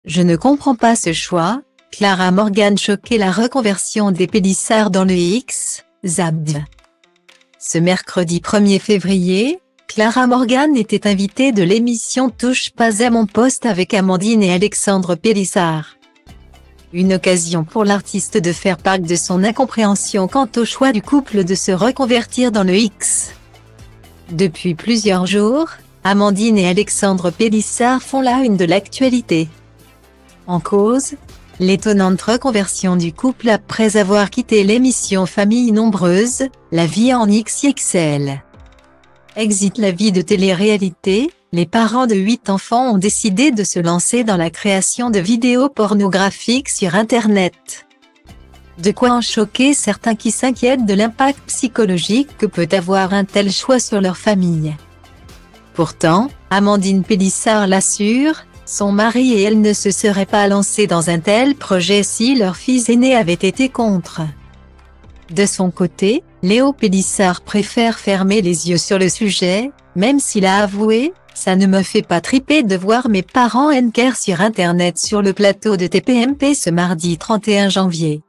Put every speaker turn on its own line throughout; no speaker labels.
Je ne comprends pas ce choix. Clara Morgan choquait la reconversion des Pélissard dans le X, Zabd. Ce mercredi 1er février, Clara Morgan était invitée de l'émission Touche pas à mon poste avec Amandine et Alexandre Pélissard. Une occasion pour l'artiste de faire part de son incompréhension quant au choix du couple de se reconvertir dans le X. Depuis plusieurs jours, Amandine et Alexandre Pélissard font la une de l'actualité. En cause, l'étonnante reconversion du couple après avoir quitté l'émission Famille nombreuse, La vie en XXL. Exit la vie de télé-réalité, les parents de 8 enfants ont décidé de se lancer dans la création de vidéos pornographiques sur Internet. De quoi en choquer certains qui s'inquiètent de l'impact psychologique que peut avoir un tel choix sur leur famille. Pourtant, Amandine Pélissard l'assure, son mari et elle ne se seraient pas lancés dans un tel projet si leur fils aîné avait été contre. De son côté, Léo Pélissard préfère fermer les yeux sur le sujet, même s'il a avoué « Ça ne me fait pas triper de voir mes parents enker sur Internet » sur le plateau de TPMP ce mardi 31 janvier.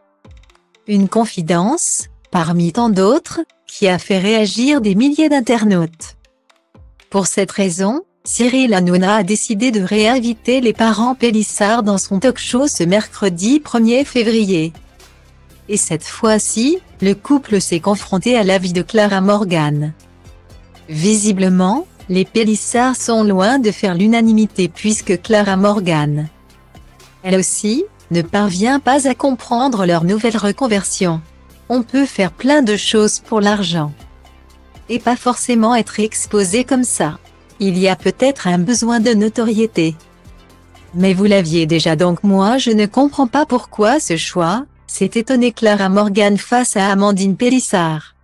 Une confidence, parmi tant d'autres, qui a fait réagir des milliers d'internautes. Pour cette raison, Cyril Hanouna a décidé de réinviter les parents Pélissard dans son talk-show ce mercredi 1er février. Et cette fois-ci, le couple s'est confronté à l'avis de Clara Morgan. Visiblement, les Pélissard sont loin de faire l'unanimité puisque Clara Morgan, elle aussi, ne parvient pas à comprendre leur nouvelle reconversion. On peut faire plein de choses pour l'argent. Et pas forcément être exposé comme ça. Il y a peut-être un besoin de notoriété. Mais vous l'aviez déjà donc moi je ne comprends pas pourquoi ce choix, s'est étonnée Clara Morgan face à Amandine Pélissard.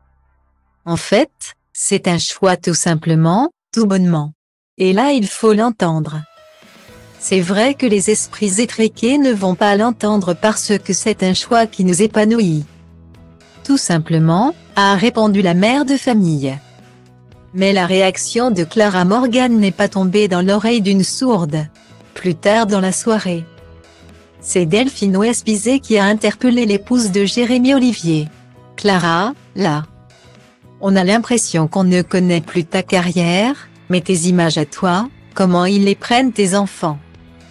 En fait, c'est un choix tout simplement, tout bonnement. Et là il faut l'entendre. C'est vrai que les esprits étriqués ne vont pas l'entendre parce que c'est un choix qui nous épanouit. Tout simplement, a répondu la mère de famille. Mais la réaction de Clara Morgan n'est pas tombée dans l'oreille d'une sourde. Plus tard dans la soirée, c'est Delphine West-Bizet qui a interpellé l'épouse de Jérémy Olivier. Clara, là. On a l'impression qu'on ne connaît plus ta carrière, mais tes images à toi, comment ils les prennent tes enfants.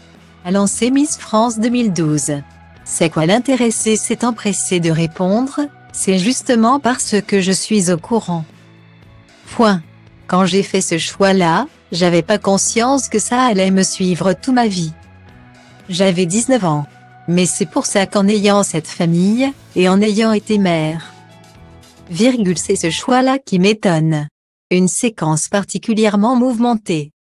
A lancé Miss France 2012. C'est quoi l'intéressé s'est empressé de répondre, c'est justement parce que je suis au courant. Point. Quand j'ai fait ce choix-là, j'avais pas conscience que ça allait me suivre toute ma vie. J'avais 19 ans. Mais c'est pour ça qu'en ayant cette famille, et en ayant été mère, c'est ce choix-là qui m'étonne. Une séquence particulièrement mouvementée.